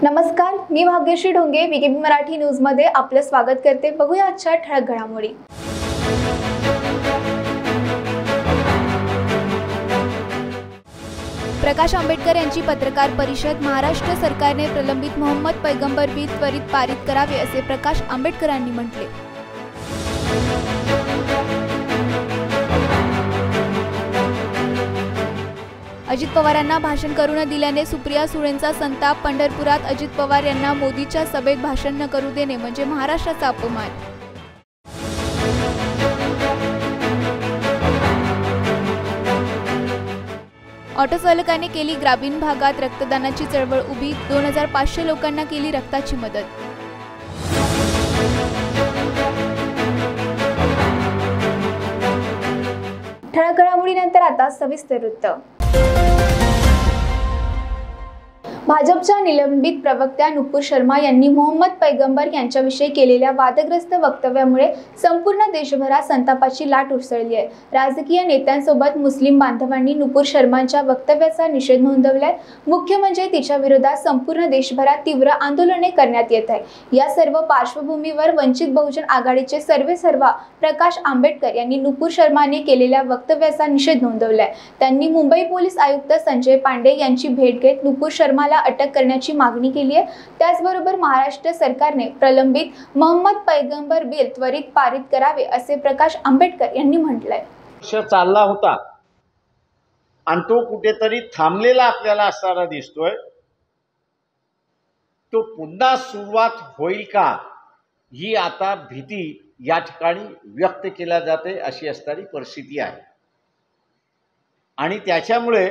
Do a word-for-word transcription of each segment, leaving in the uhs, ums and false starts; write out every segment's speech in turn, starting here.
नमस्कार, मी Bhagyashree Dhonge VKB Marathi news मध्ये आपलं स्वागत करते। बघूया आजच्या ठळक घडामोडी। प्रकाश आंबेडकर यांची पत्रकार परिषद। महाराष्ट्र सरकारने प्रलंबित मोहम्मद पैगंबर बिल त्वरित पारित करावे असे प्रकाश आंबेडकरांनी म्हटले। अजित पवारांना भाषण करू न दिल्याने सुप्रिया सुळेंचा संताप। पंढरपुरात अजित पवार यांना मोदीच्या सभेत भाषण न करू देणे म्हणजे महाराष्ट्राचा अपमान। ऑटो चालकाने केली ग्रामीण भागात रक्तदानाची चळवळ उभी। दोन हजार पाचशे लोकांना केली रक्ताची मदत। ठळक घडामोडीनंतर आता सविस्तर वृत्त। भाजपच्या निलंबित प्रवक्त्या नुपूर शर्मा यांनी मोहम्मद पैगंबर यांच्याविषयी केलेल्या वादग्रस्त वक्तव्यामुळे संपूर्ण देशभरात संतापाची लाट उसळली आहे। राजकीय नेत्यांसोबत मुस्लिम बांधवांनी नुपूर शर्मांच्या वक्तव्याचा निषेध नोंदवलाय। मुख्य म्हणजे तिच्या विरोधात संपूर्ण देशभरात तीव्र आंदोलने करण्यात येत आहे। या सर्व पार्श्वभूमीवर वंचित बहुजन आघाडीचे सर्वेसर्वा प्रकाश आंबेडकर यांनी नुपूर शर्माने केलेल्या वक्तव्याचा निषेध नोंदवलाय। त्यांनी मुंबई पोलीस आयुक्त संजय पांडे यांची भेट घेत नुपूर शर्माला अटक करण्याची मागणी केली आहे। त्याचबरोबर महाराष्ट्र सरकारने प्रलंबित मोहम्मद पैगंबर बिल त्वरित पारित करावे असे प्रकाश आंबेडकर यांनी म्हटलंय। चालला होता आणि तो कुठेतरी थांबलेला आपल्याला असताना दिसतोय। तो पुन्हा सुरुवात होईल का ही आता भीती या ठिकाणी व्यक्त केल्या जाते अशी असणारी परिस्थिती आहे। आणि त्याच्यामुळे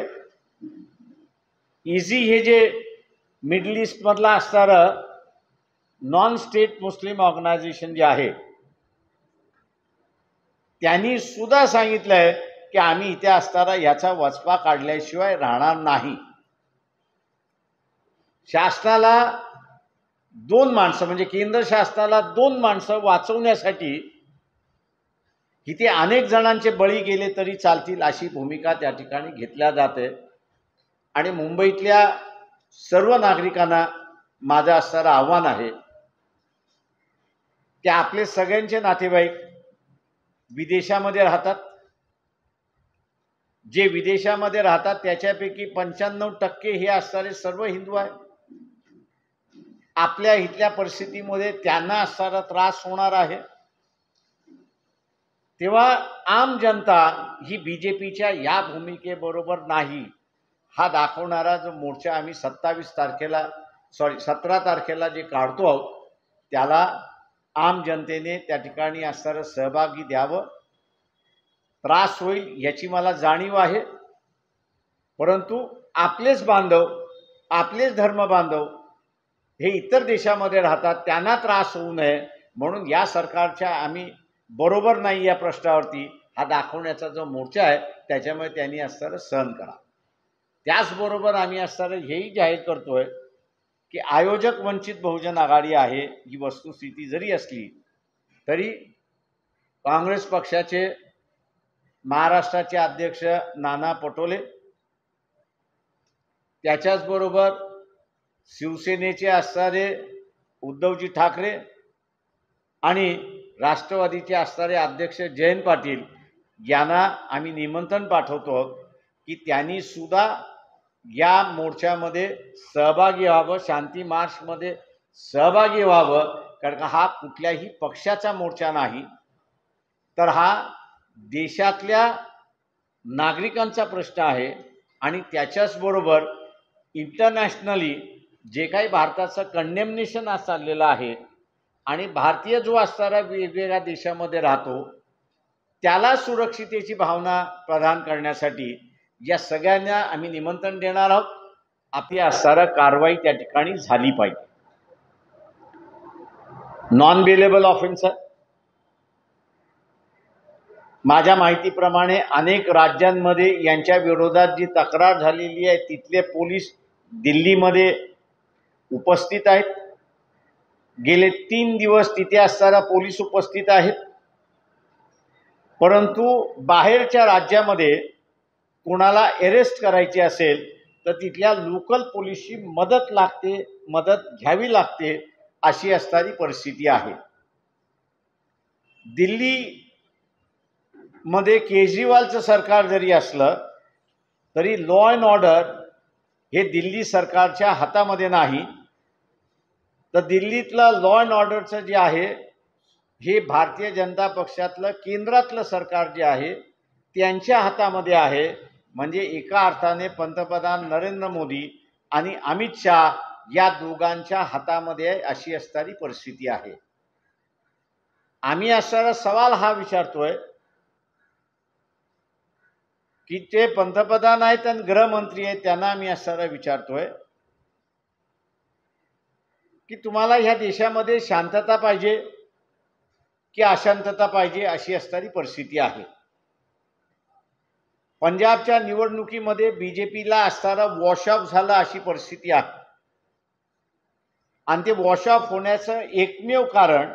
इझी हे जे मिडल ईस्ट मधला असणारं नॉन स्टेट मुस्लिम ऑर्गनायझेशन जे आहे त्यांनी सुद्धा सांगितलंय की आम्ही इथे असताना याचा वचपा काढल्याशिवाय राहणार नाही। शासनाला दोन माणसं म्हणजे केंद्र शासनाला दोन माणसं वाचवण्यासाठी इथे अनेक जणांचे बळी गेले तरी चालतील अशी भूमिका त्या ठिकाणी घेतल्या जाते। आणि मुंबईतल्या सर्व नागरिकांना माझं असणारं आव्हान आहे की आपले सगळ्यांचे नातेवाईक विदेशामध्ये राहतात। जे विदेशामध्ये राहतात त्याच्यापैकी पंच्याण्णव टक्के हे असणारे सर्व हिंदू आहेत। आपल्या इथल्या परिस्थितीमध्ये त्यांना असणारा त्रास होणार आहे। तेव्हा आम जनता ही बीजेपीच्या या भूमिकेबरोबर नाही हा दाखवणारा जो मोर्चा आम्ही सत्तावीस तारखेला सॉरी सतरा तारखेला जे काढतो आहोत त्याला आम जनतेने त्या ठिकाणी असणारं सहभागी द्यावं। त्रास होईल याची मला जाणीव आहे, परंतु आपलेच बांधव आपलेच धर्म बांधव हे इतर देशामध्ये राहतात, त्यांना त्रास होऊ नये म्हणून या सरकारच्या आम्ही बरोबर नाही या प्रश्नावरती हा दाखवण्याचा जो मोर्चा आहे त्याच्यामुळे त्यांनी असणारं सहन करा। त्याचबरोबर आम्ही असणारं हेही जाहीर करतोय की आयोजक वंचित बहुजन आघाडी आहे ही वस्तुस्थिती जरी असली तरी काँग्रेस पक्षाचे महाराष्ट्राचे अध्यक्ष नाना पटोले, त्याच्याचबरोबर शिवसेनेचे असणारे उद्धवजी ठाकरे आणि राष्ट्रवादीचे असणारे अध्यक्ष जयंत पाटील यांना आम्ही निमंत्रण पाठवतो की त्यांनी सुद्धा या मोर्चामध्ये सहभागी व्हावं, शांती मार्चमध्ये सहभागी व्हावं। कारण का हा कुठल्याही पक्षाचा मोर्चा नाही तर हा देशातल्या नागरिकांचा प्रश्न आहे। आणि त्याच्याचबरोबर इंटरनॅशनली जे काही भारताचं कंडेमनेशन चाललेलं आहे आणि भारतीय जो असणारा वेगवेगळ्या देशामध्ये राहतो त्याला सुरक्षितेची भावना प्रदान करण्यासाठी या सगळ्यांना आम्ही निमंत्रण देणार आहोत। आपली असणारा कारवाई त्या ठिकाणी झाली पाहिजे। नॉन बेलेबल ऑफेन्स माझ्या माहितीप्रमाणे अनेक राज्यांमध्ये यांच्या विरोधात जी तक्रार झालेली आहे तिथले पोलीस दिल्लीमध्ये उपस्थित आहेत। गेले तीन दिवस तिथे असणारा पोलीस उपस्थित आहेत, परंतु बाहेरच्या राज्यामध्ये कोणाला अरेस्ट करायचे असेल तर तिथल्या लोकल पोलिसची मदत लागते, मदत घ्यावी लागते, अशी असणारी परिस्थिती आहे. दिल्ली मध्ये केजरीवालचं सरकार जरी असलं तरी लॉ अँड ऑर्डर हे दिल्ली सरकारच्या हातामध्ये नाही, तर दिल्लीतलं लॉ अँड ऑर्डरचं जे आहे हे भारतीय जनता पक्षातलं केंद्रातलं सरकार जे आहे त्यांच्या हातामध्ये आहे. म्हणजे एका अर्थाने पंतप्रधान नरेंद्र मोदी आणि अमित शाह या दोघांच्या हातामध्ये आहे, अशी असणारी परिस्थिती आहे. आम्ही असणारा सवाल हा विचारतोय की ते पंतप्रधान आहेत आणि गृहमंत्री आहेत, त्यांना आम्ही असणारा विचारतोय की तुम्हाला ह्या देशामध्ये शांतता पाहिजे की अशांतता पाहिजे, अशी असणारी परिस्थिती आहे. पंजाबच्या निवडणुकीमध्ये बीजेपीला असणारा वॉशऑफ झाला अशी परिस्थिती आहे. आणि ते वॉशऑफ होण्याचं एकमेव कारण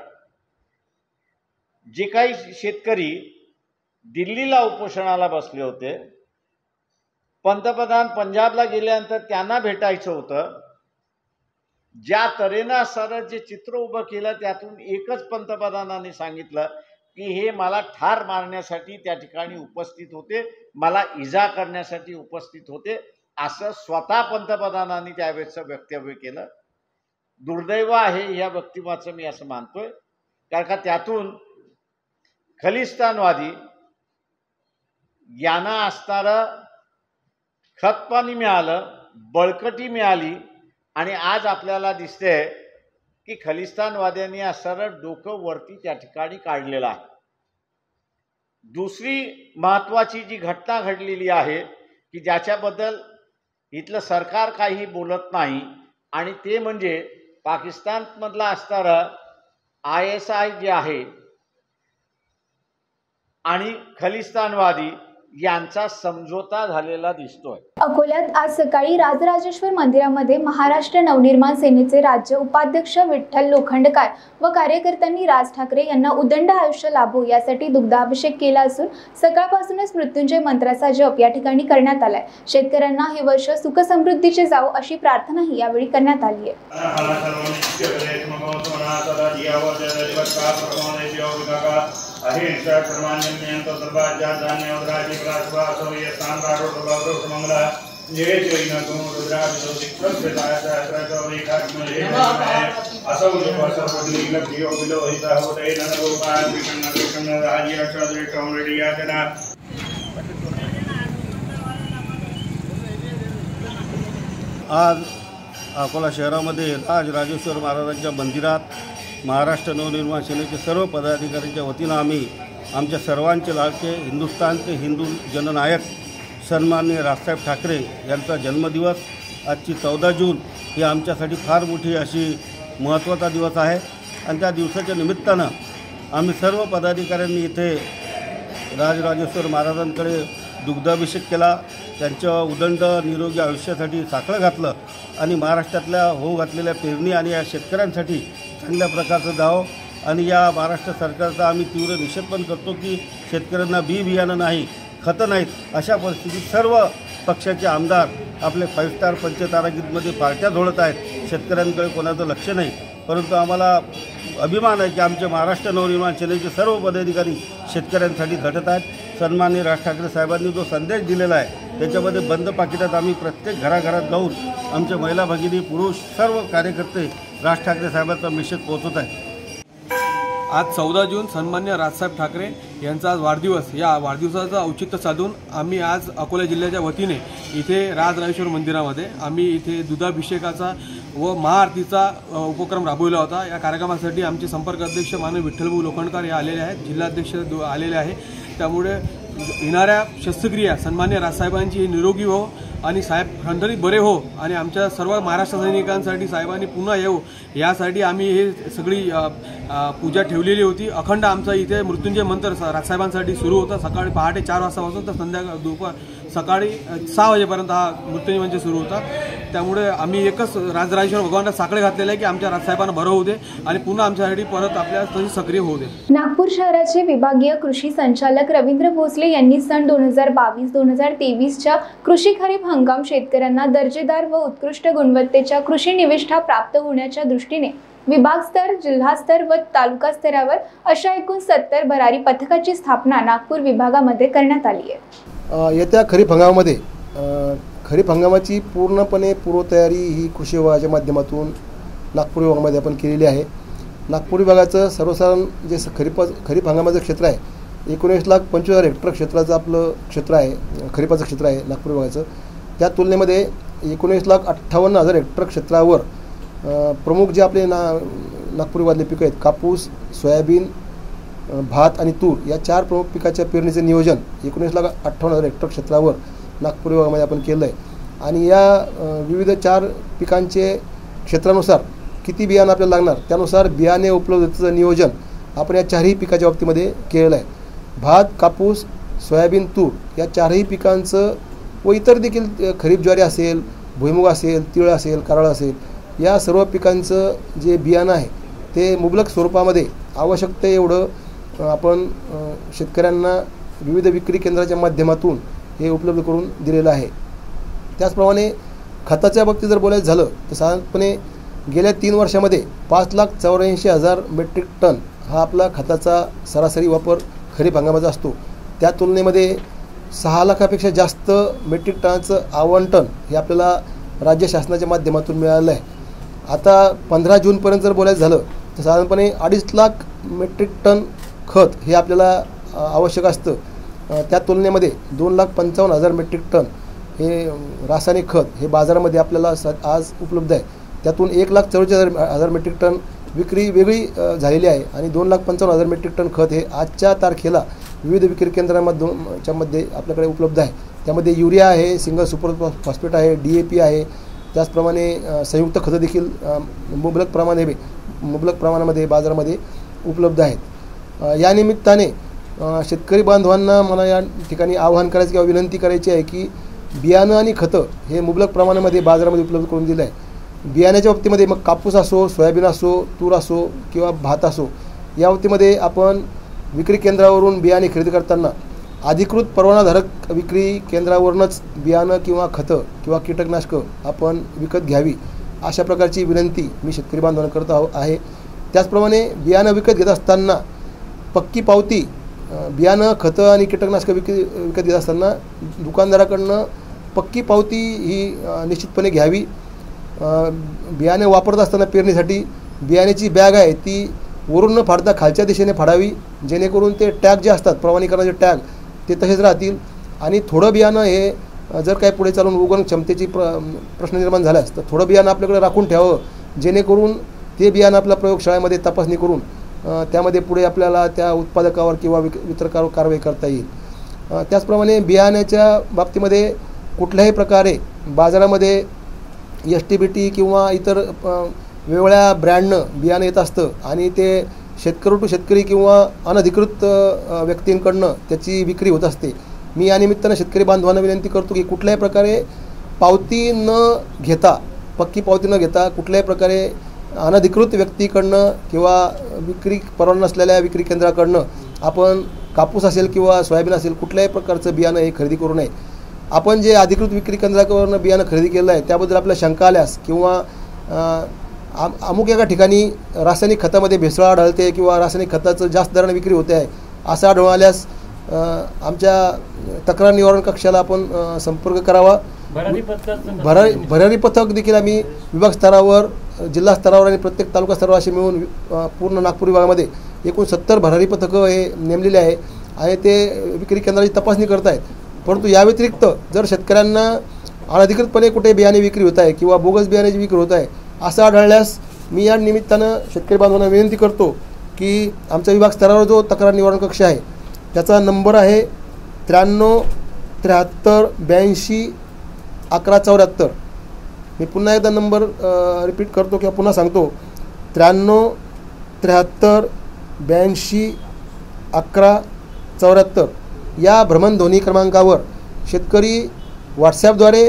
जे काही शेतकरी दिल्लीला उपोषणाला बसले होते, पंतप्रधान पंजाबला गेल्यानंतर त्यांना भेटायचं होतं. ज्या तऱ्हेनं असणारं जे चित्र उभं केलं त्यातून एकच पंतप्रधानांनी सांगितलं की हे मला ठार मारण्यासाठी त्या ठिकाणी उपस्थित होते, मला इजा करण्यासाठी उपस्थित होते, असं स्वतः पंतप्रधानांनी त्यावेळेचं वक्तव्य केलं. दुर्दैव आहे या वक्तव्याचं मी असं मानतोय, कारण का त्यातून खलिस्तानवादी यांना असणारं खतपाणी मिळालं, बळकटी मिळाली आणि आज आपल्याला दिसतंय की खलिस्तानवाद्यांनी असणारं डोकं वरती त्या ठिकाणी काढलेलं आहे. दुसरी महत्त्वाची जी घटना घडलेली आहे की ज्याच्याबद्दल इथलं सरकार काही बोलत नाही, आणि ते म्हणजे पाकिस्तानमधला असणारं आय एस आय जे आहे आणि खलिस्तानवादी यांचा समझोता झालेला दिसतोय. अकोल्यात आज सकाळी राजराजेश्वर मंदिरामध्ये महाराष्ट्र नवनिर्माण सेनेचे राज्य उपाध्यक्ष विठ्ठल लोखंडकर व कार्यकर्त्यांनी राज ठाकरे यांना उदंड आयुष्य लाभो यासाठी दुग्धाभिषेक केला असून सकाळपासूनच मृत्युंजय मंत्राचा जप या ठिकाणी करण्यात आलाय. शेतकऱ्यांना हे वर्ष सुख समृद्धीचे जावो अशी प्रार्थनाही यावेळी करण्यात आली आहे. अहिंसा सर्वान्यन्यंतो सर्वाज्या धान्य उद्राजी प्रासवा सवय स्थान राडो प्रभाव मंगला निवेच वैना गुण रुद्राभिषो दिक्कत प्रदाय सहस्रजो विखात्मले असौ जो सर्वपदली लक्ष्यो विलो हिता होते नन गोपाल विकन्न विकन्न राज्य अक्षद्रे कमरेडिया जना. आज अकोला शहरामध्ये राजराजेश्वर महाराजांच्या मंदिरात महाराष्ट्र नवनिर्माण सेनेचे सर्व पदाधिकाऱ्यांच्या वतीनं आम्ही आमच्या सर्वांचे लाडके हिंदुस्थानचे हिंदू जननायक सन्माननीय राजसाहेब ठाकरे यांचा जन्मदिवस आजची चौदा जून ही आमच्यासाठी फार मोठी अशी महत्त्वाचा दिवस आहे. आणि त्या दिवसाच्या निमित्तानं आम्ही सर्व पदाधिकाऱ्यांनी इथे राजराजेश्वर महाराजांकडे दुग्धाभिषेक केला, त्यांच्या उदंड निरोगी आयुष्यासाठी साखळं घातलं आणि महाराष्ट्रातल्या होऊ घातलेल्या पेरणी आणि या शेतकऱ्यांसाठी चांगल्या प्रकारचं जावं. आणि या महाराष्ट्र सरकारचा आम्ही तीव्र निषेध पण करतो की शेतकऱ्यांना बी बियाणं नाही, खतं नाहीत, अशा परिस्थितीत सर्व पक्षाचे आमदार आपले फाईव्ह स्टार पंचतारागीतमध्ये पार्ट्या झोडत आहेत. शेतकऱ्यांकडे कोणाचं लक्ष नाही. परंतु आम्हाला अभिमान आहे की आमचे महाराष्ट्र नवनिर्माण सेनेचे सर्व पदाधिकारी शेतकऱ्यांसाठी झटत आहेत. सन्माननीय राज ठाकरे साहेबांनी जो संदेश दिलेला आहे त्याच्यामध्ये बंद पाकिटात आम्ही प्रत्येक घराघरात जाऊन आमचे महिला भगिनी पुरुष सर्व कार्यकर्ते राज ठाकरे साहेबांचा मेसेज पोहोचवत आहे. आज चौदा जून सन्मान्य राजसाहेब ठाकरे यांचा आज वाढदिवस. या वाढदिवसाचं औचित्य साधून आम्ही आज अकोला जिल्ह्याच्या वतीने इथे राजराजेश्वर मंदिरामध्ये आम्ही इथे दुधाभिषेकाचा व महाआरतीचा उपक्रम राबवला होता. या कार्यक्रमासाठी आमचे संपर्क अध्यक्ष माननीय विठ्ठलभाऊ लोखंडकर हे आलेले आहेत, जिल्हाध्यक्ष आलेले आहे. त्यामुळे येणाऱ्या शस्त्रक्रिया सन्मान्य राजसाहेबांची निरोगी हो आणि साहेब खंडणीत बरे हो आणि आमच्या सर्व महाराष्ट्र सैनिकांसाठी साहेबांनी पुन्हा येऊ यासाठी आम्ही हे सगळी पूजा ठेवलेली होती. अखंड आमचा इथे मृत्युंजय मंत्र राजसाहेबांसाठी सुरू होता. सकाळी पहाटे चार वाजतापासून तर संध्याकाळ दुपार सकाळी सहा वाजेपर्यंत हा मृत्युंजय मंत्र सुरू होता. त्यामुळे आम्ही एकच राजराजेश्वर भगवानला साखळे घातलेले आहे की आमच्या राजसाहेबांना बरं होऊ दे आणि पुन्हा आमच्यासाठी परत आपल्या तशी सक्रिय होऊ दे. नागपूर शहराचे विभागीय कृषी संचालक रवींद्र भोसले यांनी सन दोन हजार बावीस दोन हजार तेवीसच्या कृषी खरीप हंगाम शेतकऱ्यांना दर्जेदार व उत्कृष्ट गुणवत्तेच्या कृषी निविष्ठा प्राप्त होण्याच्या दृष्टीने विभाग स्तर, जिल्हा स्तर व तालुका स्तरावर अशा एकूण सत्तर भरारी पथकाची स्थापना नागपूर विभागामध्ये करण्यात आली आहे। येत्या खरीप हंगामामध्ये खरीप हंगामाची पूर्णपणे पूर्वतयारी ही कृषी विभागाच्या माध्यमातून नागपूर विभागामध्ये आपण केलेली आहे। नागपूर विभागाचं सर्वसाधारण जे खरीप खरीप हंगामाचं क्षेत्र आहे एकोणीस लाख पंचवीस हजार हेक्टर क्षेत्राचं आपलं क्षेत्र आहे, खरीपाचं क्षेत्र आहे नागपूर विभागाचं। त्या तुलनेमध्ये एकोणीस लाख अठ्ठावन्न हजार हेक्टर क्षेत्रावर प्रमुख जे आपले ना नागपूर विभागातले पिकं आहेत कापूस, सोयाबीन, भात आणि तूर या चार प्रमुख पिकाच्या पेरणीचे नियोजन एकोणीस लाख अठ्ठावन्न हजार हेक्टर क्षेत्रावर नागपूर विभागामध्ये आपण केलं आहे। आणि या विविध चार पिकांचे क्षेत्रानुसार किती बियाणं आपल्याला लागणार त्यानुसार बियाणे उपलब्धतेचं नियोजन आपण या चारही पिकाच्या बाबतीमध्ये केलेलं आहे। भात, कापूस, सोयाबीन, तूर या चारही पिकांचं व इतर देखील खरीप ज्वारी असेल, भुईमुग असेल, तीळ असेल, कारळ असेल या सर्व पिकांचं जे बियाणं आहे ते मुबलक स्वरूपामध्ये आवश्यकते एवढं आपण शेतकऱ्यांना विविध विक्री केंद्राच्या माध्यमातून हे उपलब्ध करून दिलेलं आहे। त्याचप्रमाणे खताच्या बाबतीत जर बोलायचं झालं तर साधारणपणे गेल्या तीन वर्षामध्ये पाच लाख चौऱ्याऐंशी हजार मेट्रिक टन हा आपला खताचा सरासरी वापर खरीप हंगामाचा असतो। त्या तुलनेमध्ये सहा लाखापेक्षा जास्त मेट्रिक टनाचं आवंटन हे आपल्याला राज्य शासनाच्या माध्यमातून मिळालं आहे। आता पंधरा जूनपर्यंत जर बोलायचं झालं तर साधारणपणे अडीच लाख मेट्रिक टन खत हे आपल्याला आवश्यक असतं। त्या तुलनेमध्ये दोन लाख पंचावन्न हजार मेट्रिक टन हे रासायनिक खत हे बाजारामध्ये आपल्याला स आज उपलब्ध आहे। त्यातून एक लाख चव्वेचाळीस हजार हजार मेट्रिक टन विक्री वेगळी झालेली आहे आणि दोन लाख पंचावन्न हजार मेट्रिक टन खत हे आजच्या तारखेला विविध विक्री केंद्रांमध्ये मध्ये आपल्याकडे उपलब्ध आहे। त्यामध्ये युरिया आहे, सिंगल सुपर फॉस्फेट आहे, डी ए पी आहे, त्याचप्रमाणे संयुक्त खतं देखील मुबलक प्रमाणे मुबलक प्रमाणामध्ये बाजारामध्ये उपलब्ध आहेत। या निमित्ताने शेतकरी बांधवांना मला या ठिकाणी आवाहन करायचं किंवा विनंती करायची आहे की बियाणं आणि खतं हे मुबलक प्रमाणामध्ये बाजारामध्ये उपलब्ध करून दिलं आहे। बियाण्याच्या बाबतीमध्ये मग कापूस असो, सोयाबीन असो, तूर असो किंवा भात असो या बाबतीमध्ये आपण विक्री केंद्रावरून बियाणे खरेदी करताना अधिकृत परवानाधारक विक्री केंद्रावरूनच बियाणं किंवा खतं किंवा कीटकनाशकं आपण विकत घ्यावी अशा प्रकारची विनंती मी शेतकरी बांधवांना करत आहो आहे। त्याचप्रमाणे बियाणं विकत घेत असताना पक्की पावती बियाणं, खतं आणि कीटकनाशकं विक विकत घेत असताना दुकानदाराकडनं पक्की पावती ही निश्चितपणे घ्यावी। बियाणे वापरत असताना पेरणीसाठी बियाण्याची बॅग आहे ती वरून न फाडता खालच्या दिशेने फाडावी जेणेकरून ते टॅग जे असतात प्रमाणीकरणाचे टॅग ते तसेच राहतील। आणि थोडं बियाणं हे जर काही पुढे चालून उगवण क्षमतेची प्र प्रश्न निर्माण झाल्यास तर थोडं बियाणं आपल्याकडे राखून ठेवावं जेणेकरून ते बियाणं आपल्या प्रयोगशाळेमध्ये तपासणी करून त्यामध्ये पुढे आपल्याला त्या उत्पादकावर किंवा विक वितरकावर कारवाई करता येईल। त्याचप्रमाणे बियाण्याच्या बाबतीमध्ये कुठल्याही प्रकारे बाजारामध्ये एस टी बी टी किंवा इतर वेगवेगळ्या ब्रँडनं बियाणं येत असतं आणि ते शेतकरी टू शेतकरी किंवा अनधिकृत व्यक्तींकडनं त्याची विक्री होत असते। मी या निमित्तानं शेतकरी बांधवांना विनंती करतो की कुठल्याही प्रकारे पावती न घेता, पक्की पावती न घेता कुठल्याही प्रकारे अनधिकृत व्यक्तीकडनं किंवा विक्री परवाना नसलेल्या विक्री केंद्राकडनं आपण कापूस असेल किंवा सोयाबीन असेल कुठल्याही प्रकारचं बियाणं हे खरेदी करू नये। आपण जे अधिकृत विक्री केंद्राकडून बियाणं खरेदी केलं आहे त्याबद्दल आपल्याला शंका आल्यास किंवा अमुक एका ठिकाणी रासायनिक खतामध्ये भेसळ आढळते किंवा रासायनिक खताचं जास्त दराने विक्री होते आहे असं आढळून आल्यास आमच्या तक्रार निवारण कक्षाला आपण संपर्क करावा। भरारी भरारी पथक देखील आम्ही विभाग स्तरावर, जिल्हा स्तरावर आणि प्रत्येक तालुका स्तरावर असे मिळून पूर्ण नागपूर विभागामध्ये एकूण सत्तर भरारी पथकं हे नेमलेले आहे आणि ते विक्री केंद्राची तपासणी करत आहेत। परंतु या व्यतिरिक्त जर शेतकऱ्यांना अनधिकृतपणे कुठे बियाणे विक्री होत आहे किंवा बोगस बियाण्याची विक्री होत आहे असं आढळल्यास मी या निमित्तानं शेतकरी बांधवांना विनंती करतो की आमच्या विभाग स्तरावर जो तक्रार निवारण कक्ष आहे त्याचा नंबर आहे त्र्याण्णव त्र्याहत्तर ब्याऐंशी अकरा चौऱ्याहत्तर। मी पुन्हा एकदा नंबर रिपीट करतो किंवा पुन्हा सांगतो त्र्याण्णव त्र्याहत्तर ब्याऐंशी अकरा चौऱ्याहत्तर या भ्रमणध्वनी क्रमांकावर शेतकरी व्हॉट्सॲपद्वारे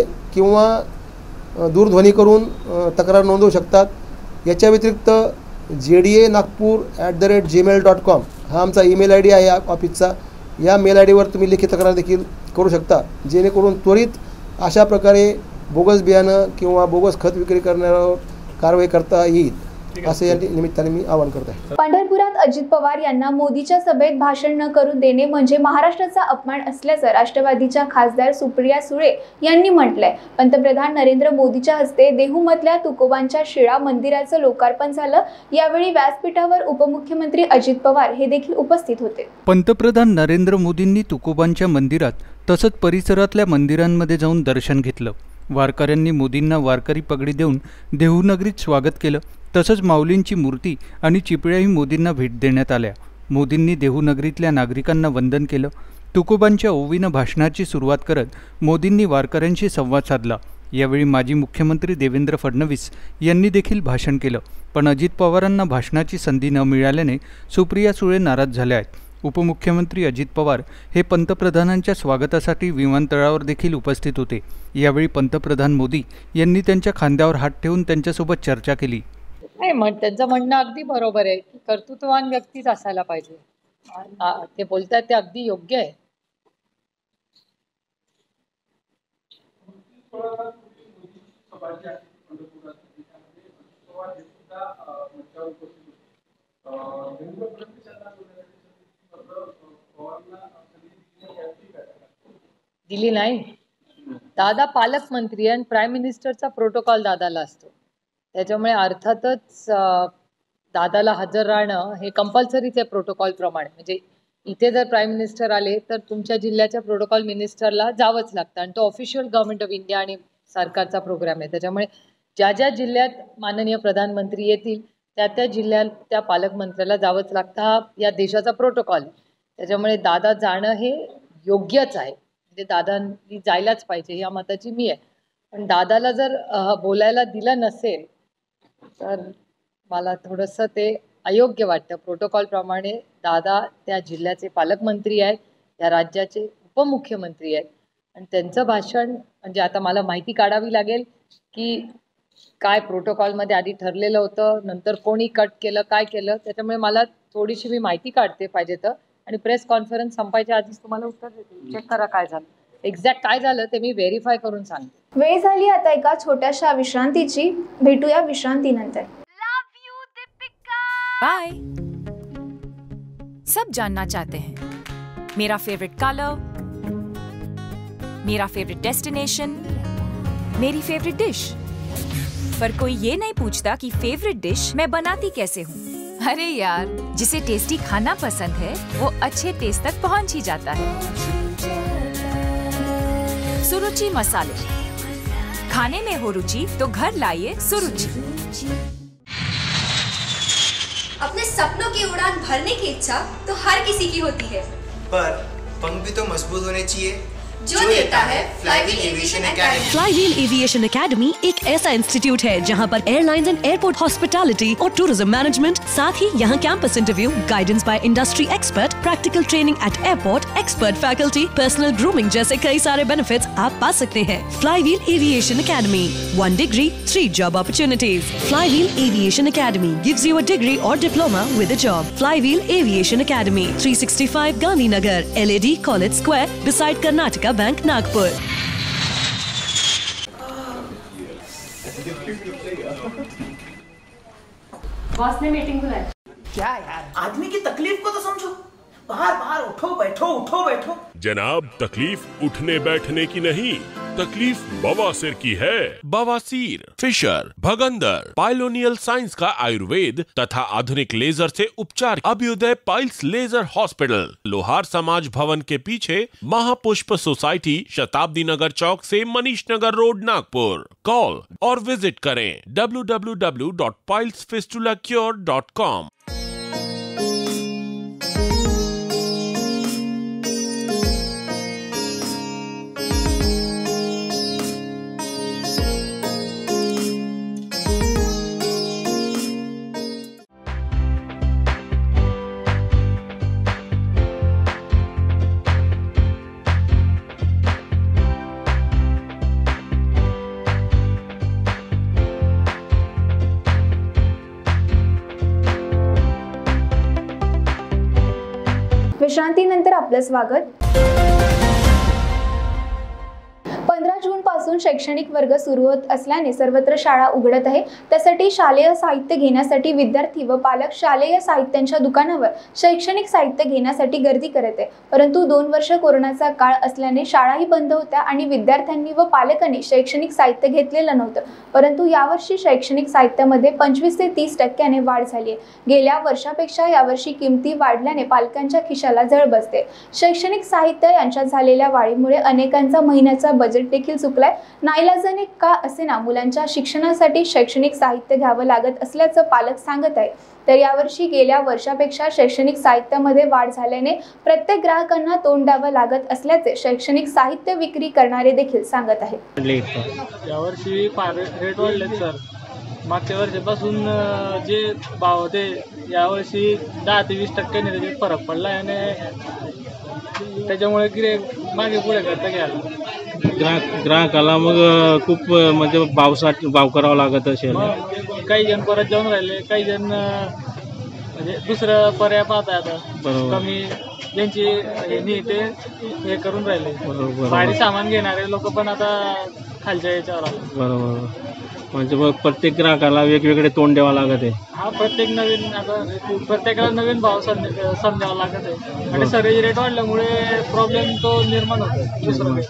किंवा दूरध्वनी करून तक्रार नोंदवू शकतात। याच्या व्यतिरिक्त J D A Nagpur at the rate Gmail dot com हा आमचा ईमेल आय डी आहे ऑफिसचा। या मेल आय डीवर तुम्ही लिखित तक्रार देखील करू शकता जेणेकरून त्वरित अशा प्रकारे बोगस बियाणं किंवा बोगस खत विक्री करण्यावर कारवाई करता येईल असे या निमित्ताने मी आवाहन करत आहे. पंढरपुरात अजित पवार यांना मोदीच्या सभेत भाषण न करू देणे म्हणजे महाराष्ट्राचा अपमान असल्याचं राष्ट्रवादीच्या खासदार सुप्रिया सुळे यांनी म्हटलंय. पंतप्रधान नरेंद्र मोदीच्या हस्ते देहूमधल्या तुकोबांच्या शिळा मंदिराचं लोकार्पण झालं. यावेळी व्यासपीठावर उपमुख्यमंत्री अजित पवार हे देखील उपस्थित होते. पंतप्रधान नरेंद्र मोदींनी तुकोबांच्या मंदिरात तसंच परिसरातल्या मंदिरांमध्ये जाऊन दर्शन घेतलं. वारकऱ्यांनी मोदींना वारकरी पगडी देऊन देहूनगरीत स्वागत केलं. तसंच माऊलींची मूर्ती आणि चिपळ्याही मोदींना भेट देण्यात आल्या. मोदींनी देहूनगरीतल्या नागरिकांना वंदन केलं. तुकोबांच्या ओवीनं भाषणाची सुरुवात करत मोदींनी वारकऱ्यांशी संवाद साधला. यावेळी माजी मुख्यमंत्री देवेंद्र फडणवीस यांनी देखील भाषण केलं. पण अजित पवारांना भाषणाची संधी न मिळाल्याने सुप्रिया सुळे नाराज झाल्या आहेत. उपमुख्यमंत्री अजित पवार हे पंतप्रधानांच्या स्वागतासाठी विमानतळावर देखील उपस्थित होते. यावेळी पंतप्रधान मोदी यांनी त्यांच्या खांद्यावर हात ठेवून त्यांच्यासोबत चर्चा केली. नाही म्हण त्यांचं म्हणणं अगदी बरोबर आहे की कर्तृत्ववान व्यक्तीच असायला पाहिजे. ते बोलतात ते अगदी योग्य आहे. दिली नाही. दादा पालकमंत्री आणि प्राईम मिनिस्टरचा प्रोटोकॉल दादाला असतो. त्याच्यामुळे अर्थातच दादाला हजर राहणं हे कंपल्सरीच आहे प्रोटोकॉल प्रमाणे. म्हणजे इथे जर प्राईम मिनिस्टर आले तर तुमच्या जिल्ह्याच्या प्रोटोकॉल मिनिस्टरला जावंच लागतं आणि तो ऑफिशियल गव्हर्नमेंट ऑफ इंडिया आणि सरकारचा प्रोग्राम आहे. त्याच्यामुळे ज्या ज्या जिल्ह्यात माननीय प्रधानमंत्री येतील त्या त्या जिल्ह्यात त्या पालकमंत्र्याला जावंच लागतं. हा या देशाचा प्रोटोकॉल आहे. त्याच्यामुळे दादा जाणं हे योग्यच आहे. म्हणजे दादांनी जायलाच पाहिजे या मताची मी आहे. पण दादाला जर बोलायला दिलं नसेल तर मला थोडंसं ते अयोग्य वाटतं. प्रोटोकॉलप्रमाणे दादा त्या जिल्ह्याचे पालकमंत्री आहेत, त्या राज्याचे उपमुख्यमंत्री आहेत आणि त्यांचं भाषण म्हणजे आता मला माहिती काढावी लागेल की काय प्रोटोकॉलमध्ये आधी ठरलेलं होतं, नंतर कोणी कट केलं, काय केलं. त्याच्यामुळे मला थोडीशी मी माहिती काढते पाहिजे तर आणि प्रेस कॉन्फरन्स संपायच्या आधीच तुम्हाला उत्तर देते. चेक करा काय झालं, एक्झॅक्ट काय झालं ते मी व्हेरीफाय करून सांगते. वेळ झाली आता एका छोट्याशा विश्रांतीची. भेटूया विश्रांतीनंतर. बाय. सब जानना चाहते हैं मेरा फेवरेट कलर, मेरा फेवरेट डेस्टिनेशन, मेरी फेवरेट डिश, पर कोई ये नहीं पूछता कि फेवरेट डिश मैं बनाती कैसे हूँ. अरे यार, जिसे टेस्टी खाना पसंद है वो अच्छे टेस्ट तक पहुँच ही जाता है. सुरुचि मसाले, खाने में हो रुचि तो घर लाइए सुरुचि. अपने सपनों की उड़ान भरने की इच्छा तो हर किसी की होती है, पर पंख भी तो मजबूत होने चाहिए जो देता है Flywheel aviation academy. Flywheel aviation academy एक ऐसा इंस्टीट्यूट है जहां पर एयरलाइंस एंड एयरपोर्ट हॉस्पिटैलिटी और टूरिज्म मैनेजमेंट, साथ ही यहां campus interview, guidance by industry expert, practical training at airport, expert faculty, personal grooming जैसे कई सारे बेनिफिट्स आप पा सकते हैं। Flywheel aviation academy, one degree three job opportunities. Flywheel aviation academy gives you a degree और diploma with a job. Flywheel aviation academy, three sixty five Gandhinagar, L A D college square, beside Karnataka bank, Nagpur. Boss ने meeting बुलाई। क्या यार, आदमी की तकलीफ को तो समझो। बाहर बाहर उठो बैठो उठो बैठो। जनाब, तकलीफ उठने बैठने की नहीं, तकलीफ बवासीर की है। बवासीर, फिशर, भगंदर, पाइलोनियल साइंस का आयुर्वेद तथा आधुनिक लेजर से उपचार। अभ्युदय पाइल्स लेजर हॉस्पिटल, लोहार समाज भवन के पीछे, महापुष्प सोसाइटी, शताब्दी नगर चौक से मनीष नगर रोड, नागपुर। कॉल और विजिट करें W W W dot piles fistula cure dot com. विश्रांतीनंतर आपलं स्वागत। पंधरा जून पासून शैक्षणिक वर्ग सुरू होत असल्याने सर्वत्र शाळा उघडत आहे. त्यासाठी शालेय साहित्य घेण्यासाठी विद्यार्थी व पालक शालेय साहित्यांच्या दुकानावर शैक्षणिक साहित्य घेण्यासाठी गर्दी करत आहे. परंतु दोन वर्ष कोरोनाचा काळ असल्याने शाळाही बंद होत्या आणि विद्यार्थ्यांनी व पालकांनी शैक्षणिक साहित्य घेतलेलं नव्हतं. परंतु यावर्षी शैक्षणिक साहित्यामध्ये पंचवीस ते तीस टक्क्याने वाढ झाली आहे. गेल्या वर्षापेक्षा यावर्षी किमती वाढल्याने पालकांच्या खिशाला झळ बसते. शैक्षणिक साहित्य यांच्यात झालेल्या वाढीमुळे अनेकांचा महिन्याचा बजेट देखील चुकलाय. नाईलाजाने का असेना मुलांच्या शिक्षणासाठी शैक्षणिक साहित्य घ्यावं लागत असल्याचं पालक सांगत आहे. तर यावर्षी गेल्या वर्षापेक्षा शैक्षणिक साहित्यामध्ये वाढ झाल्याने प्रत्येक ग्राहकांना तोंड द्यावं लागत असल्याचे शैक्षणिक साहित्य विक्री करणारे देखील सांगत आहेत. यावर्षी रेट वाढले सर. मागच्या वर्षापासून जे भाव होते यावर्षी दहा ते वीस टक्क्याने त्याच्यात फरक पडला आणि त्याच्यामुळे गिऱ्हाईक मागे पुढे करता घ्यायला ग्राहक ग्राहकाला मग खूप म्हणजे भावसाठी भाव करावा लागत असेल. काही जण परत जाऊन राहिले, काही जण म्हणजे दुसरं पर्याय पाहत आहे आता. कमी ज्यांची हे नाही ते हे करून राहिले. भारी सामान घेणारे लोक पण आता खालच्या याच्यावर आले. बरोबर. म्हणजे मग प्रत्येक ग्राहकाला वेगवेगळे तोंड द्यावं लागत आहे. हा प्रत्येक नवीन आता प्रत्येकाला नवीन भाव समजावा लागत आहे आणि सर्व रेट वाढल्यामुळे प्रॉब्लेम तो निर्माण होतो. दुसरं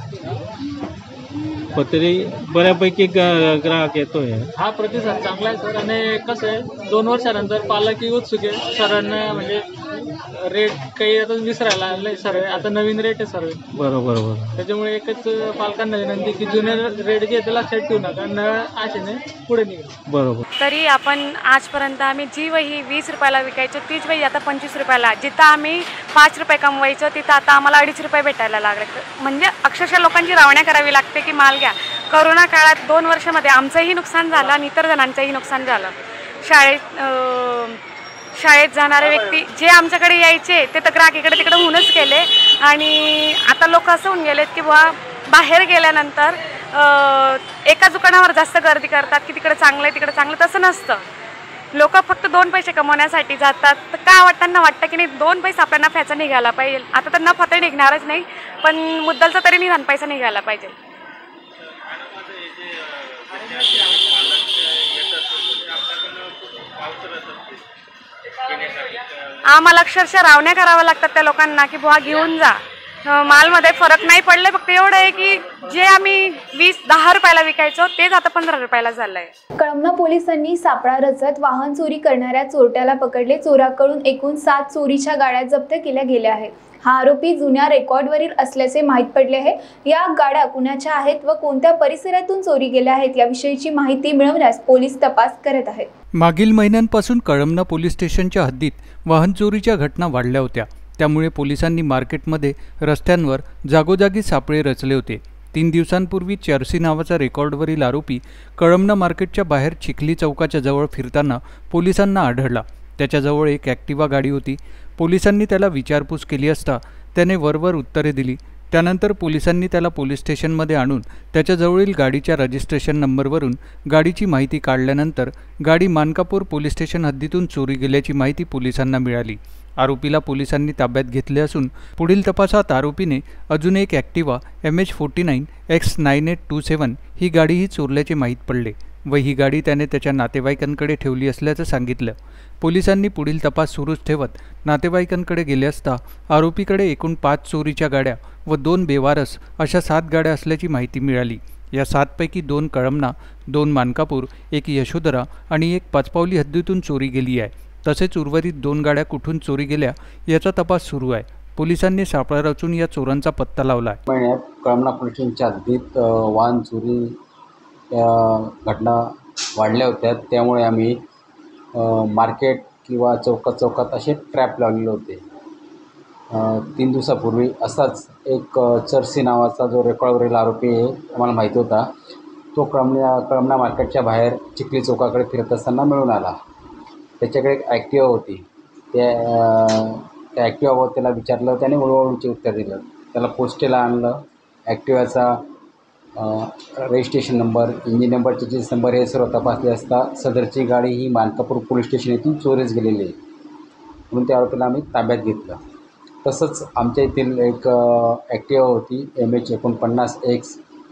पण तरी बऱ्यापैकी ग्राहक येतोय. हा प्रतिसाद चांगला आहे सर. आणि कसं आहे दोन वर्षानंतर पालकही उत्सुक आहे. सरांना म्हणजे रेट काही आता विसरायला आले सर्व. आता नवीन रेट आहे सर्व. बरोबर बरोबर. त्याच्यामुळे एकच पालकांना विनंती की जुने रेट जे ते लक्षात ठेवू नका, न आशेने पुढे निघा. बरोबर. तरी आपण आजपर्यंत आम्ही जी वही वीस रुपयाला विकायचो तीच वही आता पंचवीस रुपयाला. जिथं आम्ही पाच रुपये कमवायचो तिथं आता आम्हाला अडीच रुपये भेटायला लागले. म्हणजे अक्षरशः लोकांची रावण्या करावी लागते की माल घ्या. कोरोना काळात दोन वर्षामध्ये आमचंही नुकसान झालं आणि इतर जणांचंही नुकसान झालं. शाळेत शाळेत जाणारे व्यक्ती जे आमच्याकडे यायचे ते तर ग्राहक इकडे तिकडे होऊनच गेले. आणि आता लोक असं होऊन गेलेत की बुवा बाहेर गेल्यानंतर एका दुकानावर जास्त गर्दी करतात की तिकडे चांगलं आहे तिकडे चांगलं. तसं नसतं. लोक फक्त दोन पैसे कमवण्यासाठी जातात. तर काय वाटताना वाटतं की नाही दोन पैसे आपल्या नफ्याचा निघायला पाहिजे. आता तर नफा तर निघणारच नाही, पण मुद्दलचा तरी निदान पैसा निघायला पाहिजे. आम्हाला अक्षरशः रावण्या कराव्या लागतात त्या लोकांना की बुवा घेऊन जा. मालमध्ये फरक नाही पडले, फक्त एवढं आहे की जे आम्ही वीस दहा रुपयाला विकायचो तेच आता पंधरा रुपयाला झालंय. कळमना पोलिसांनी सापळा रचत वाहन चोरी करणाऱ्या चोरट्याला पकडले. चोराकडून एकूण सात चोरीच्या गाड्या जप्त केल्या गेल्या आहेत. हा आरोपी जुन्या रेकॉर्डवरील असल्याचे माहीत पडले आहे. या गाड्या कुणाच्या आहेत व कोणत्या परिसरातून चोरी गेल्या आहेत याविषयीची माहिती मिळवण्यास पोलीस तपास करत आहेत. मागील महिन्यांपासून कळमना पोलीस स्टेशनच्या हद्दीत वाहन चोरीच्या घटना वाढल्या होत्या. त्यामुळे पोलिसांनी मार्केटमध्ये रस्त्यांवर जागोजागी सापळे रचले होते. तीन दिवसांपूर्वी चर्सी नावाचा रेकॉर्डवरील आरोपी कळमना मार्केटच्या बाहेर चिखली चौकाच्या जवळ फिरताना पोलिसांना आढळला. त्याच्याजवळ एक ॲक्टिवा गाडी होती. पोलिसांनी त्याला विचारपूस केली असता त्याने वरवर उत्तरे दिली. त्यानंतर पोलिसांनी त्याला पोलीस स्टेशनमध्ये आणून त्याच्याजवळील गाडीच्या रजिस्ट्रेशन नंबरवरून गाडीची माहिती काढल्यानंतर गाडी मानकापूर पोलीस स्टेशन हद्दीतून चोरी गेल्याची माहिती पोलिसांना मिळाली. आरोपीला पोलिसांनी ताब्यात घेतले असून पुढील तपासात आरोपीने अजून एक Activa M H forty nine X nine eight two seven ही गाडीही चोरल्याचे माहीत पडले व ही गाडी त्याने त्याच्या नातेवाईकांकडे ठेवली असल्याचं सांगितलं. पोलिसांनी पुढील तपास सुरूच ठेवत नातेवाईकांकडे गेले असता आरोपीकडे एकूण पाच चोरीच्या गाड्या व दोन बेवारस अशा सात गाड्या असल्याची माहिती मिळाली. या सातपैकी दोन कळमना, दोन मानकापूर, एक यशोधरा आणि एक पाचपावली हद्दीतून चोरी गेली आहे. तसेच उर्वरित दोन गाड्या कुठून चोरी गेल्या याचा तपास सुरू आहे. पोलिसांनी सापळा रचून या चोरांचा पत्ता लावला आहे. महिन्यात कळमना पोलीस स्टेशनच्या हद्दीत वाहन चोरी घटना वाढल्या होत्या. त्यामुळे आम्ही मार्केट किंवा चौकात चौकात असे ट्रॅप लावलेले होते. तीन दिवसापूर्वी असाच एक चर्सी नावाचा जो रेकॉर्डवरील आरोपी आहे आम्हाला माहिती होता. तो कळमना कळमना मार्केटच्या बाहेर चिखली चौकाकडे फिरत असताना मिळून आला. त्याच्याकडे एक ॲक्टिवा होती. त्या त्या ॲक्टिवावर त्याला विचारलं, त्याने वळवळूचे उत्तर दिलं. त्याला पोस्टेला आणलं. ॲक्टिवाचा registration number, engine number, chassis number हे सर्व तपासले असता सदरची गाडी ही मानकापूर पोलीस स्टेशन येथून चोरीस गेलेली आहे. म्हणून त्या आरोपीला आम्ही ताब्यात घेतलं. तसंच आमच्या येथील एक ॲक्टिवा होती एम एच एकोणपन्नास एक्स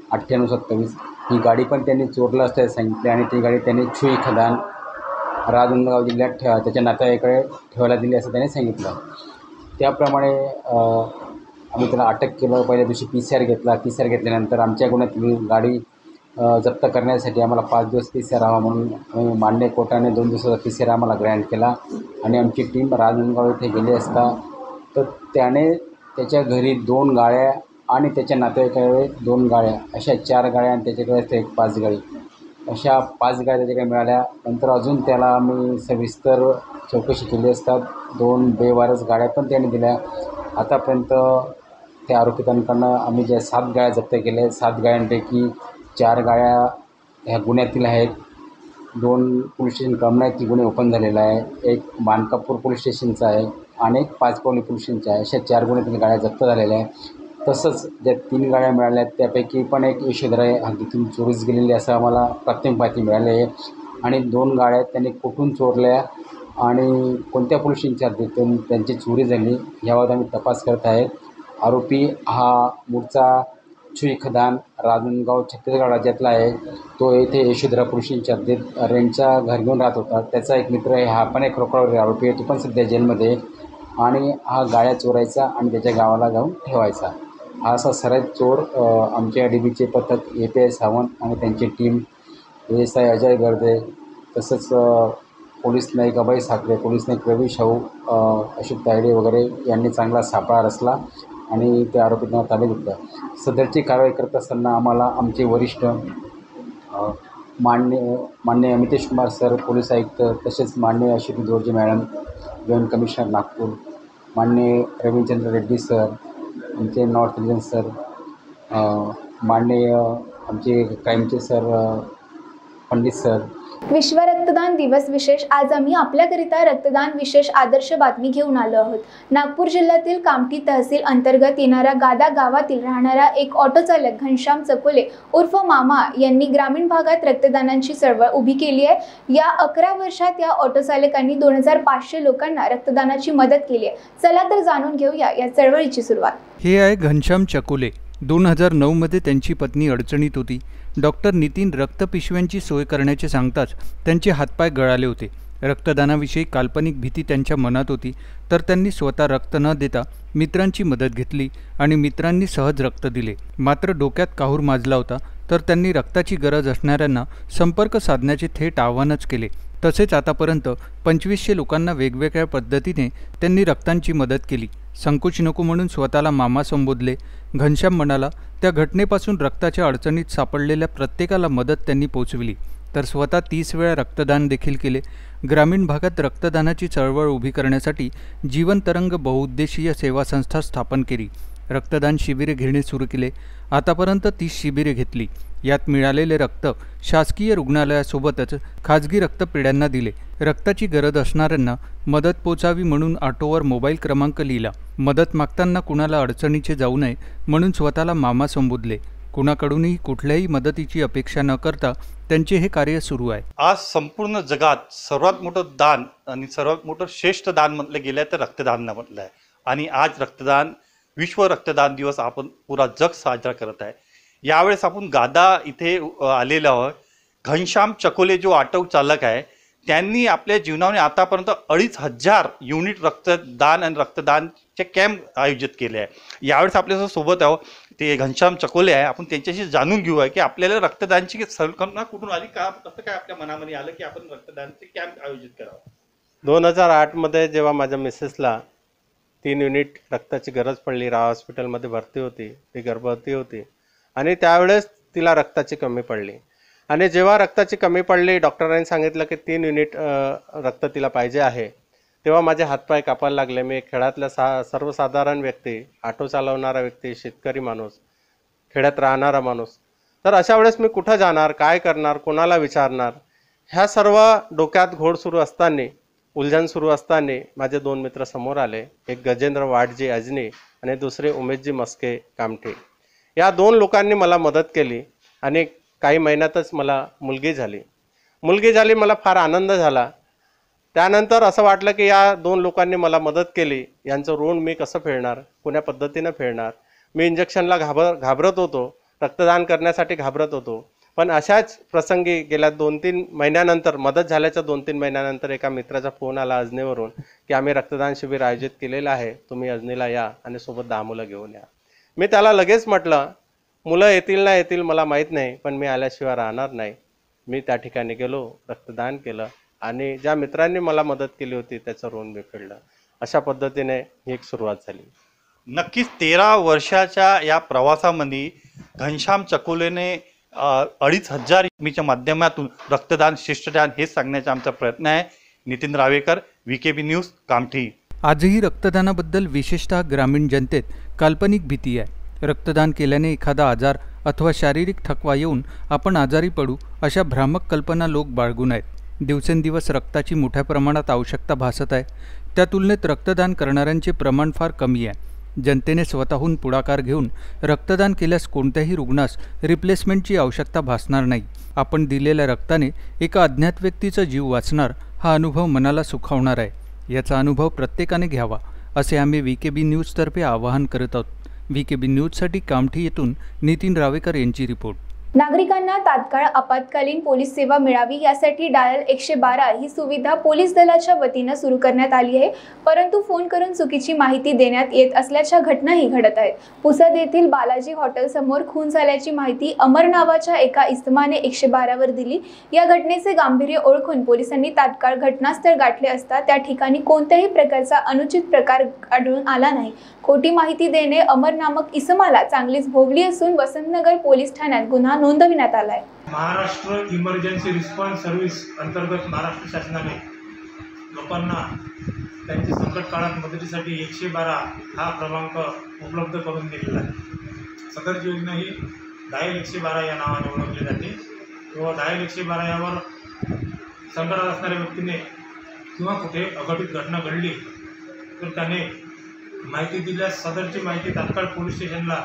अठ्ठ्याण्णव सत्तावीस ही गाडी पण त्यांनी चोरलं असल्याचे सांगितले आणि ती गाडी त्यांनी छुई खदान राजनांदगाव जिल्ह्यात ठेवा त्याच्या नातेवाईकाकडे ठेवायला दिली असं त्यांनी सांगितलं. त्याप्रमाणे आम्ही त्याला अटक केलं. पहिल्या दिवशी पी सी आर घेतला. पी सी आर घेतल्यानंतर आमच्या गुन्ह्यातली गाडी जप्त करण्यासाठी आम्हाला पाच दिवस पी सी आर हवा म्हणून आम्ही मान्य कोर्टाने दोन दिवसाचा पी सी आर आम्हाला ग्रँट केला आणि आमची टीम राजनांदगाव येथे गेली असता तर त्याने त्याच्या घरी दोन गाड्या आणि त्याच्या नातेवाईकाकडे दोन गाड्या अशा चार गाड्या आणि त्याच्याकडे असते एक पाच गाडी अशा पाच गाड्या त्याच्याकडे मिळाल्या. नंतर अजून त्याला आम्ही सविस्तर चौकशी केली असतात दोन बेवारस गाड्या पण त्याने दिल्या. आतापर्यंत त्या आरोपितांकडनं आम्ही ज्या सात गाड्या जप्त केल्या सात गाड्यांपैकी चार गाड्या ह्या गुन्ह्यातील आहेत. दोन पोलीस स्टेशन कमनाची गुन्हे ओपन झालेला आहे. एक मानकापूर पोलीस स्टेशनचा आहे आणि एक पाचपावली पोलीस स्टेशनचा आहे. अशा चार गुन्ह्यातील गाड्या जप्त झालेल्या आहे. तसंच ज्या तीन गाड्या मिळाल्या आहेत त्यापैकी पण एक यशोधरा हद्दीतून चोरीस गेलेली असं आम्हाला प्राथमिक माहिती मिळाली आहे आणि दोन गाड्या त्यांनी कुठून चोरल्या आणि कोणत्या पोलीस स्टेशनच्या हद्दीतून त्यांची चोरी झाली याबाबत आम्ही तपास करत आहेत. आरोपी हा मूळचा छुई खदान राजनांदगाव छत्तीसगड राज्यातला आहे. तो येथे यशोधरा पोलीस स्टेशनच्या हद्दीत रेंटचा घर घेऊन राहत होता. त्याचा एक मित्र आहे हा पण एक रोकडावरील आरोपी आहे. तो पण सध्या जेलमध्ये आणि हा गाड्या चोरायचा आणि त्याच्या गावाला जाऊन ठेवायचा. हा असा सराईत चोर आमच्या डी बीचे पथक ए पी आय सावंत आणि त्यांची team A S I Ajay Garde तसंच पोलीस नाईक अभय साखरे पोलीस नाईक रवी शाहू अशोक तायडे वगैरे यांनी चांगला सापळा रचला आणि त्या आरोपींना ताब्यात घेतलं. सदरची कारवाई करत असताना आम्हाला आमचे वरिष्ठ मान्य मान्य अमितेश कुमार सर पोलीस आयुक्त तसेच मान्य Ashwini Dorje madam joint commissioner Nagpur मान्य रविचंद्र रेड्डी सर आमचे नॉर्थ रिजन सर माननीय आमचे क्राईमचे सर पंडित सर. विश्व रक्तदान दिवस विशेष आज आम्ही आपल्याकरिता रक्तदान विशेष आदर्श बातमी घेऊन आलो आहोत. नागपूर जिल्ह्यातील कामठी तहसील अंतर्गत येणाऱ्या गादा गावातील राहणारा एक ऑटो चालक घनश्याम चकोले उर्फ मामा यांनी ग्रामीण भागात रक्तदानाची चळवळ उभी केली आहे. या अकरा वर्षात या ऑटो चालकांनी दोन हजार पाचशे लोकांना रक्तदानाची मदत केली आहे. चला तर जाणून घेऊया या चळवळीची सुरुवात. हे आहे घनश्याम चकोले. दोन हजार नऊमध्ये त्यांची पत्नी अडचणीत होती. डॉक्टर नितीन रक्तपिशव्यांची सोय करण्याचे सांगताच त्यांचे हातपाय गळाले होते. रक्तदानाविषयी काल्पनिक भीती त्यांच्या मनात होती तर त्यांनी स्वतः रक्त न देता मित्रांची मदत घेतली आणि मित्रांनी सहज रक्त दिले. मात्र डोक्यात काहूर माजला होता तर त्यांनी रक्ताची गरज असणाऱ्यांना संपर्क साधण्याचे थेट आवाहनच केले. तसेच आतापर्यंत पंचवीसशे लोकांना वेगवेगळ्या पद्धतीने त्यांनी रक्तांची मदत केली. संकोच नको म्हणून स्वतःला मामा संबोधले. घनश्याम म्हणाला त्या घटनेपासून रक्ताच्या अडचणीत सापडलेल्या प्रत्येकाला मदत त्यांनी पोचविली तर स्वतः तीस वेळा रक्तदान देखील केले. ग्रामीण भागात रक्तदानाची चळवळ उभी करण्यासाठी जीवन तरंग बहुउद्देशीय सेवा संस्था स्थापन केली. रक्तदान शिबिरे घेणे सुरू केले. आतापर्यंत तीस शिबिरे घेतली. यात मिळालेले रक्त शासकीय रुग्णालयासोबतच खाजगी रक्तपेढ्यांना दिले. रक्ताची गरज असणाऱ्यांना मदत पोचावी म्हणून ऑटोवर मोबाईल क्रमांक लिहिला. मदत मागताना कुणाला अडचणीचे जाऊ नये म्हणून स्वतःला मामा संबोधले. कुणाकडूनही कुठल्याही मदतीची अपेक्षा न करता त्यांचे हे कार्य सुरू आहे. आज संपूर्ण जगात सर्वात मोठं दान आणि सर्वात मोठं श्रेष्ठ दान म्हटलं गेलं तर रक्तदान म्हटलं आहे आणि आज रक्तदान विश्व रक्तदान दिवस आपण पुरा जग साजरा करत आहे. यावेळेस आपण गादा इथे आलेलो आहोत. घनश्याम चकोले जो ऑटो चालक आहे त्यांनी आपल्या जीवनाने आतापर्यंत अडीच हजार युनिट रक्तदान आणि रक्तदानचे कॅम्प आयोजित केले आहे. यावेळेस आपल्या सोबत आहो ते घनश्याम चकोले आहे. आपण त्यांच्याशी जाणून घेऊया की आपल्याला रक्तदानची संकल्पना कुठून आली, का कसं काय आपल्या मनामध्ये आलं की आपण रक्तदानचे कॅम्प आयोजित करावं. दोन हजार आठमध्ये जेव्हा माझ्या मिसेसला तीन युनिट रक्ताची गरज पडली, राव हॉस्पिटलमध्ये भरती होती, ती गर्भवती होती आणि त्यावेळेस तिला रक्ताची कमी पडली आणि जेव्हा रक्ताची कमी पडली डॉक्टरांनी सांगितलं की तीन युनिट रक्त तिला पाहिजे आहे, तेव्हा माझे हातपाय कापायला लागले. मी खेड्यातला सा सर्वसाधारण व्यक्ती, ऑटो चालवणारा व्यक्ती, शेतकरी माणूस, खेड्यात राहणारा माणूस, तर अशा वेळेस मी कुठं जाणार, काय करणार, कोणाला विचारणार, ह्या सर्व डोक्यात घोड सुरू असताना, उलझन सुरू असताना माझे दोन मित्र समोर आले. एक गजेंद्र वाडजी अजनी आणि दुसरे उमेशजी मस्के कामठी. या दोन लोकांनी मला मदत केली आणि काही महिन्यातच मला मुलगी झाली. मुलगी झाली मला फार आनंद झाला. त्यानंतर असं वाटलं की या दोन लोकांनी मला मदत केली, यांचं ऋण मी कसं फेडणार, कोण्या पद्धतीनं फेडणार. मी इंजेक्शनला घाबर घाबरत होतो रक्तदान करण्यासाठी घाबरत होतो. पण अशाच प्रसंगी गेल्या दोन तीन महिन्यानंतर, मदत झाल्याच्या दोन तीन महिन्यानंतर एका मित्राचा फोन आला अजनीवरून की आम्ही रक्तदान शिबिर आयोजित केलेलं आहे, तुम्ही अजनीला या आणि सोबत दहा मुलं घेऊन या. मी त्याला लगेच म्हटलं, मुलं येतील ना येतील मला माहीत नाही, पण मी आल्याशिवाय राहणार नाही. मी त्या ठिकाणी गेलो, रक्तदान केलं आणि ज्या मित्रांनी मला मदत केली होती त्याचं ऋण मी फेडलं. अशा पद्धतीने ही एक सुरुवात झाली. नक्कीच तेरा वर्षाच्या या प्रवासामध्ये घनश्याम चकोलेने अडीच हजार मीच्या माध्यमातून रक्तदान शिष्टदान हे सांगण्याचा आमचा प्रयत्न आहे. Nitin Ravekar, V K B news, Kamthi. आजही रक्तदानाबद्दल विशेषतः ग्रामीण जनतेत काल्पनिक भीती आहे. रक्तदान केल्याने एखादा आजार अथवा शारीरिक थकवा येऊन आपण आजारी पडू अशा भ्रामक कल्पना लोक बाळगून आहेत. दिवसेंदिवस रक्ताची मोठ्या प्रमाणात आवश्यकता भासत आहे. त्या तुलनेत रक्तदान करणाऱ्यांचे प्रमाण फार कमी आहे. जनतेने स्वतःहून पुढाकार घेऊन रक्तदान केल्यास कोणत्याही रुग्णास रिप्लेसमेंटची आवश्यकता भासणार नाही. आपण दिलेल्या रक्ताने एका अज्ञात व्यक्तीचा जीव वाचणार हा अनुभव मनाला सुखावणार आहे. याचा अनुभव प्रत्येकाने घ्यावा असे आम्ही व्ही के बी न्यूजतर्फे आवाहन करत आहोत. व्ही के बी न्यूजसाठी कामठी येथून नितीन रावेकर यांची रिपोर्ट. नागरिकांना तात्काळ आपत्कालीन पोलीस सेवा मिळावी यासाठी डायल एकशे बारा ही सुविधा पोलीस दलाच्या वतीनं सुरू करण्यात आली आहे. परंतु फोन करून चुकीची माहिती देण्यात येत असल्याच्या घटनाही घडत आहेत. पुसद येथील बालाजी हॉटेल समोर खून झाल्याची माहिती अमर नावाच्या एका इसमाने एकशे बारावर दिली. या घटनेचे गांभीर्य ओळखून पोलिसांनी तात्काळ घटनास्थळ गाठले असता त्या ठिकाणी कोणत्याही प्रकारचा अनुचित प्रकार आढळून आला नाही. खोटी माहिती देणे अमर नामक इसमाला चांगलीच भोवली असून वसंतनगर पोलीस ठाण्यात गुन्हा नोंदविण्यात आलाय. महाराष्ट्र इमर्जन्सी रिस्पॉन्स सर्व्हिस अंतर्गत महाराष्ट्र शासनाने लोकांना त्यांच्या संकट काळात मदतीसाठी एकशे बारा हा क्रमांक उपलब्ध करून दिलेला आहे. सदर योजना ही डायल एकशे बारा या नावाने ओळखली जाते. किंवा डायल एकशे बारा यावर संकटात असणाऱ्या व्यक्तीने किंवा कुठे अघटित घटना घडली तर त्याने माहिती दिल्यास सदरची माहिती तात्काळ पोलीस स्टेशनला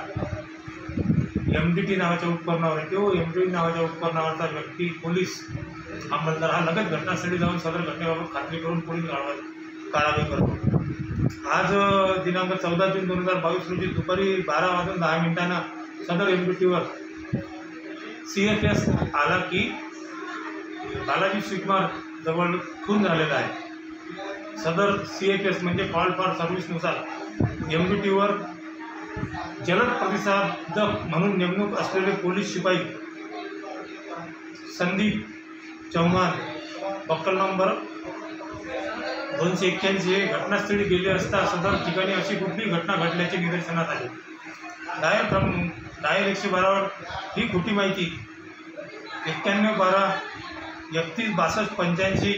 एम डी टी नावाच्या उपकरणावर आहे किंवा एम डी टी नावाच्या उपकरणावरचा व्यक्ती पोलीस अंमलदार हा लगेच घटनास्थळी जाऊन सदर घटनेबाबत खात्री करून पोलीस कारवाई करतो. आज दिनांक चौदा जून दोन हजार बावीस रोजी दुपारी बारा वाजून दहा मिनिटांना सदर एम डी टीवर सी एफ एस आला की बालाजी स्वीटमार जवळ खून झालेला आहे. सदर सी एफ एस म्हणजे कॉल फॉर सर्व्हिसनुसार एम डी टीवर जलद प्रतिसादक म्हणून नेमणूक असलेले पोलीस शिपाई संदीप चव्हाण बक्कल नंबर दोनशे एक्क्याऐंशी हे घटनास्थळी गेले असता सदर ठिकाणी अशी कुठली घटना घडल्याचे निदर्शनास आले. डायल क्रम डायल एकशे बारावर ही खोटी माहिती एक्क्याण्णव बारा एकतीस बासष्ट पंच्याऐंशी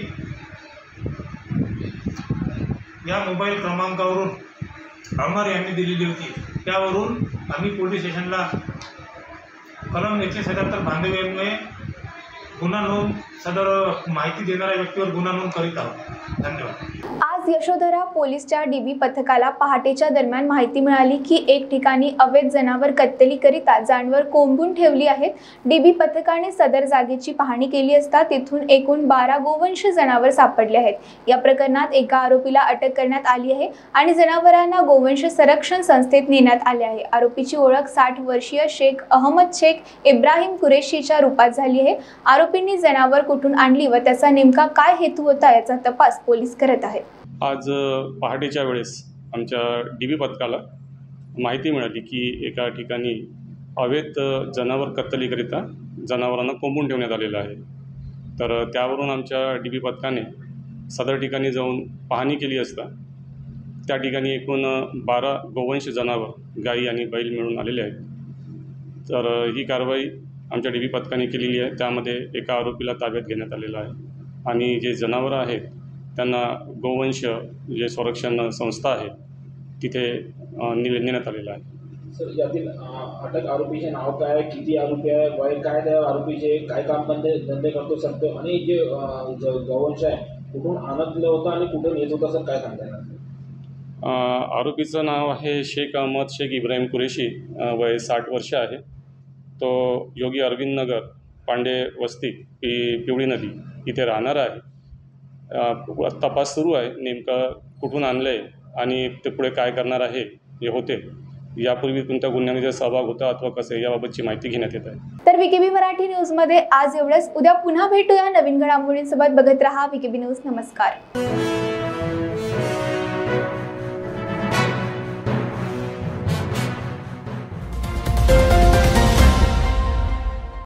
या मोबाईल क्रमांकावरून अमर यांनी दिलेली होती. त्यावरून आम्ही पोलीस स्टेशनला कलम एकशे सत्याहत्तर बांधव्यान्वये गुन्हा नोंद सदर माहिती देणाऱ्या व्यक्तीवर गुन्हा नोंद करीत आहोत. धन्यवाद. आज यशोधरा पोलीसच्या डीबी पथकाला पहाटेच्या दरम्यान माहिती मिळाली की एक ठिकाणी अवैध जनावर कत्तलीकरिता जानवर कोंबून ठेवली आहेत. डीबी पथकाने सदर जागेची पाहणी केली असता तिथून एकूण बारा गोवंश जनावर सापडले आहेत. या प्रकरणात एका आरोपीला अटक करण्यात आली आहे आणि जनावरांना गोवंश संरक्षण संस्थेत नेण्यात आले आहे. आरोपीची ओळख साठ वर्षीय शेख अहमद शेख इब्राहिम कुरेशीच्या रूपात झाली आहे. आरोपींनी जनावर कुठून आणली व त्याचा नेमका काय हेतू होता याचा तपास पोलीस करत आहेत. आज पहाटेच्या वेळेस आमच्या डी बी पथकाला माहिती मिळाली की एका ठिकाणी अवैध जनावर कत्तलीकरिता जनावरांना कोंबून ठेवण्यात आलेलं आहे. तर त्यावरून आमच्या डी बी पथकाने सदर ठिकाणी जाऊन पाहणी केली असता त्या ठिकाणी एकूण बारा गोवंश जनावर गाई आणि बैल मिळून आलेले आहेत. तर ही कारवाई आमच्या डी बी पथकाने केलेली आहे. त्यामध्ये एका आरोपीला ताब्यात घेण्यात आलेलं आहे आणि जे जनावरं आहेत त्यांना गोवंश जे संरक्षण संस्था आहे तिथे ने नेण्यात आलेलं आहे. सर, यातील अटक आरोपीचे नाव काय, किती आरोपी आहे, वय काय, त्या आरोपीचे काय काम धंदे धंदे करतो शकतो आणि जे गोवंश आहे कुठून आणलं होतं आणि कुठून येत होतं सर काय सांगता येणार? आरोपीचं नाव आहे शेख अहमद शेख इब्राहिम कुरेशी, वय साठ वर्ष आहे. तो योगी अरविंद नगर पांडे वस्ती पि पिवळी नदी इथे राहणार आहे. तपास सुरू आहे नेमकं कुठून आणलं आहे आणि ते पुढे काय करणार आहे हे होते यापूर्वी कोणत्या गुन्ह्यामध्ये सहभाग होता अथवा कसे याबाबतची माहिती घेण्यात येत आहे. तर विकेबी मराठी न्यूज मध्ये आज एवढंच. उद्या पुन्हा भेटूया नवीन घडामोडींसोबत. बघत रहा विकेबी न्यूज. नमस्कार.